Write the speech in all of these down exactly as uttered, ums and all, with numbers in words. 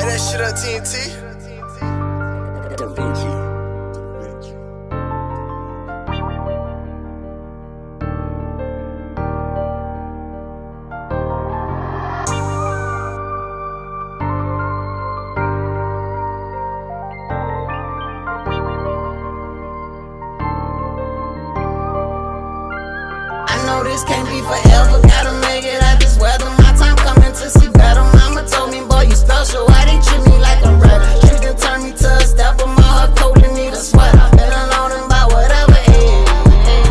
that shit on T N T. Da Vinci. I know this can't be forever, gotta make it out this weather. My time coming to see better. Mama told me, boy, you special. Why they treat me like a rebel? She done turned me to a stepper. My heart cold and need a sweater. Been alone and by whatever, hey, hey.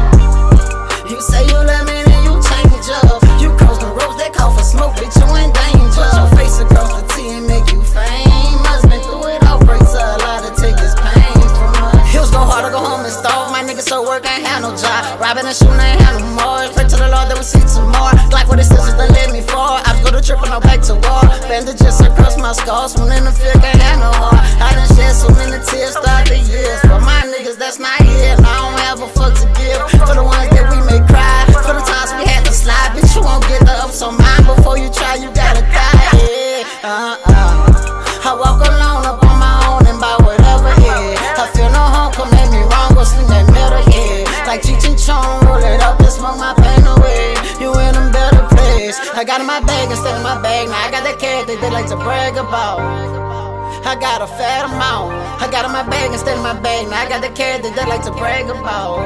You say you love me, then you change up. You cross the roads that call for smoke, bitch, you in danger. Put your face across the T and make you famous. Been through it all, breaks a lot to take this pain from us. Hills go hard to go home and starve. My niggas so work, ain't had no job. Robbing and shooting, ain't had no more. Pray to the Lord that we see tomorrow. Like what his sisters done let me fall. I just go to trip and no back to war. Bandages across my scars. When in the field, can't have no heart. I done shed so many tears throughout the years. For my niggas that's not here, and I don't have a fuck to give. For the ones that we may cry, for the times we had to slide. Bitch, you won't get the ups on mine. Before you try, you gotta die. Yeah, uh-uh. I walk alone up on my own and buy whatever, yeah. I feel no home, come make me wrong, go sleep that middle, yeah. Like Cheech and Chong, roll it up and smoke my pain away. You in a better place. I got in my bag instead of my bag. Now I got that cash that they like to brag about. I got a fat amount. I got in my bag instead of my bag. Now I got the cash that they like to brag about.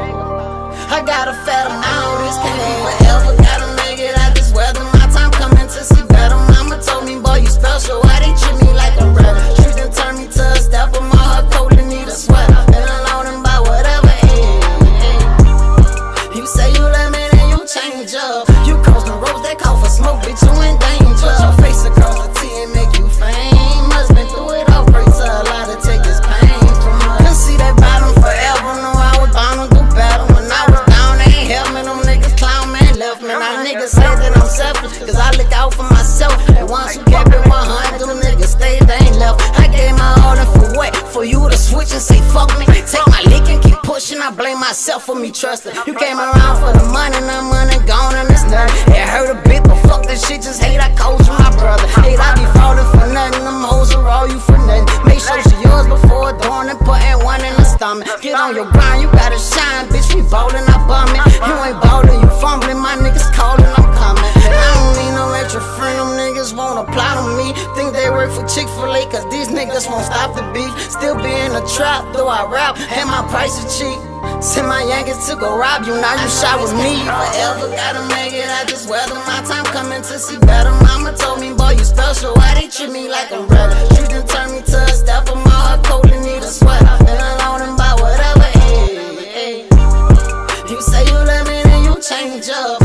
I got a fat amount. This can't be forever. Gotta make it out this weather. My time coming to see better. Mama told me, boy, you special. Why they treat me like a rebel? She done turned me to a stepper. My heart cold and need a sweater. Been alone and by whatever, hey, hey. You say you love me, then you change up. You cross the roads that call for smoke, bitch, you in danger. Put your face across the T and make you famous. Been through it all, pray to Allah to take this pain from us. Couldn't see that bottom forever, no, I was bound to do better. When I was down, they ain't help me, them niggas clown me and left me. Now niggas say that I'm selfish, cause I look out for myself. And once you kept it one hundred, them niggas stayed, they ain't left. I gave my all in for what? For you to switch and say fuck me. Take my lick and keep pushing, I blame myself for me trusting. You came around for the money, now money gone and it's nothing. It hurt a bit, but fuck that shit, just hate I coach you, my brother. Hate I be falling for nothing, them hoes are all you for nothing. Make sure she yours before dawn and putting one in the stomach. Get on your grind, you gotta shine, bitch, we ballin', I bumming. You ain't ballin', you fumbling, my niggas callin', I'm coming. And I don't need no extra friend, them niggas won't apply to me. Think they work for Chick-fil-A, cause these niggas won't stop the beef. Still be in the trap, though I rap, and my price is cheap. Send my Yankees to go rob you, now you shot with me. Forever gotta make it out this weather. My time coming to see better. Mama told me, boy, you special. Why they treat me like a rebel? She done turned me to a stepper. My heart cold and need a sweater. Been alone and by whatever, hey, hey. You say you love me, then you change up.